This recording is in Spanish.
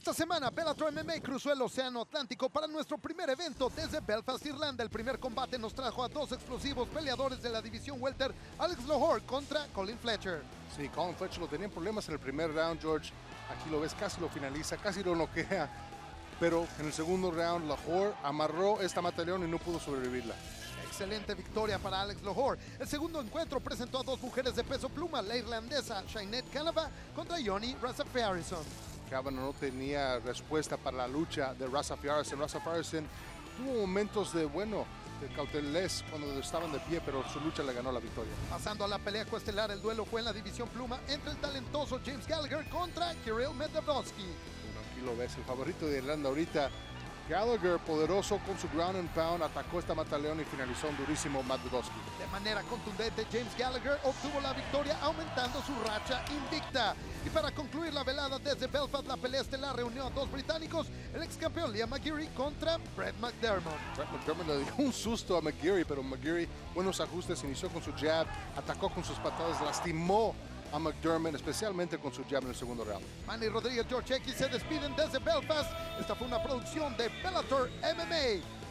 Esta semana Bellator MMA cruzó el Océano Atlántico para nuestro primer evento desde Belfast, Irlanda. El primer combate nos trajo a dos explosivos peleadores de la división welter, Alex Lahore contra Colin Fletcher. Sí, Colin Fletcher lo tenía en problemas en el primer round, George. Aquí lo ves, casi lo finaliza, casi lo noquea. Pero en el segundo round, Lahore amarró esta mataleón y no pudo sobrevivirla. Excelente victoria para Alex Lahore. El segundo encuentro presentó a dos mujeres de peso pluma, la irlandesa Sinead Kavanagh contra Joni Rosafarian. Kavanagh no tenía respuesta para la lucha de Rosafarian. Rosafarian tuvo momentos de cauteles cuando estaban de pie, pero su lucha le ganó la victoria. Pasando a la pelea coestelar, el duelo fue en la división pluma entre el talentoso James Gallagher contra Kirill Medvedovsky. Bueno, aquí lo ves, el favorito de Irlanda ahorita. Gallagher, poderoso con su ground and pound, atacó esta mataleón y finalizó un durísimo Medvedovsky. De manera contundente, James Gallagher obtuvo la victoria, aumentando su racha invicta. Y para concluir la velada desde Belfast, la pelea estelar reunió a dos británicos, el ex campeón Liam McGeary contra Brett McDermott. Brett McDermott le dio un susto a McGeary, pero McGeary, buenos ajustes, inició con su jab, atacó con sus patadas, lastimó a McDermott, especialmente con su jab en el segundo round. Manny Rodríguez, George X se despiden desde Belfast. Esta fue una producción de Bellator MMA.